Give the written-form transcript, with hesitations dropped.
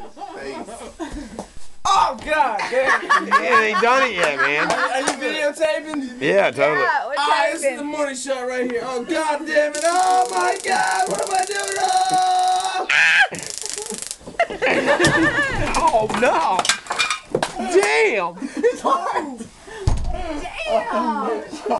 Oh, God damn it. You ain't done it yet, man. Are you videotaping? Yeah, totally. Yeah, we're Alright, this is the taping. morning shot right here. Oh, God damn it. Oh, my God. What am I doing? Oh! Oh, no. Damn. It's hard. Damn!